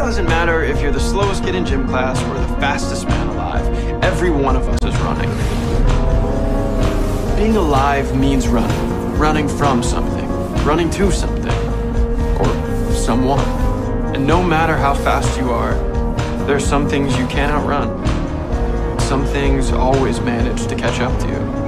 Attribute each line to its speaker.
Speaker 1: doesn't matter if you're the slowest kid in gym class or the fastest man alive. Every one of us is running. Being alive means running. Running from something. Running to something. Or someone. And no matter how fast you are, there's some things you can't outrun. Some things always manage to catch up to you.